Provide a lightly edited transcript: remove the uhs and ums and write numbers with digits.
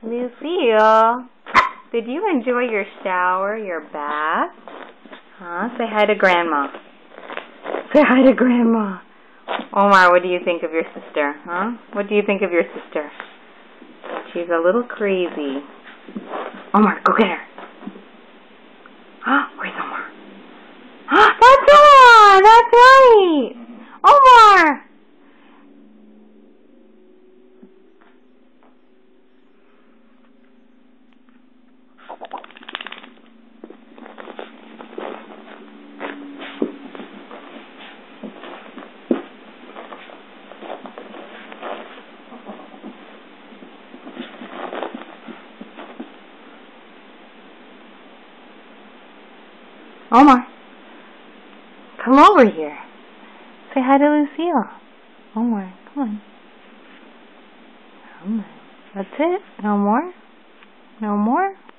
Lucille, did you enjoy your shower, your bath? Huh? Say hi to Grandma. Say hi to Grandma. Omar, what do you think of your sister? Huh? What do you think of your sister? She's a little crazy. Omar, go get her. Where's Omar? That's Omar! That's right! Omar! Omar, come over here. Say hi to Lucille. Omar, come on. Come on. That's it? No more? No more?